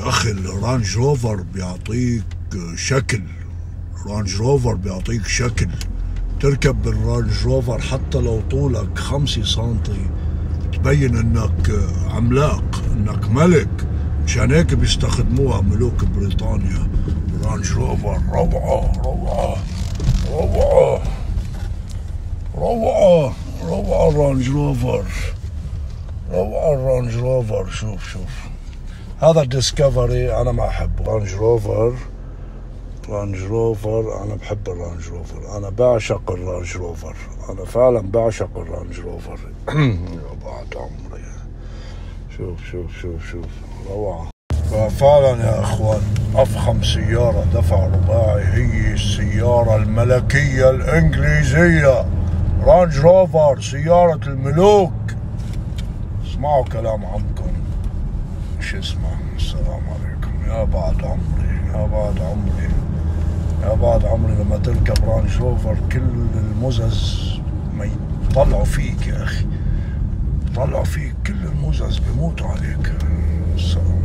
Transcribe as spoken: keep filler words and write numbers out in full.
يا اخي الرانج روفر بيعطيك شكل، رانج روفر بيعطيك شكل. تركب بالرانج روفر حتى لو طولك خمسة سنتي تبين انك عملاق، انك ملك. مشان هيك بيستخدموها ملوك بريطانيا. رانج روفر روعة روعة روعة روعة روعة الرانج روفر، روعة الرانج روفر. شوف شوف هذا الديسكفري انا ما احبه. رانج روفر رانج روفر انا بحب الرانج روفر، انا بعشق الرانج روفر، انا فعلا بعشق الرانج روفر. يا بعد عمري. شوف شوف شوف شوف روعة. ففعلا يا اخوان افخم سيارة دفع رباعي هي السيارة الملكية الانجليزية، رانج روفر، سيارة الملوك. اسمعوا كلام عمكم. شو اسمه؟ السلام عليكم. يا بعد عمري يا بعد عمري يا بعد عمري لما تركب رانج روفر كل المزز ما يطلعوا فيك يا اخي، يطلعوا فيك كل المزز بيموتوا عليك. السلام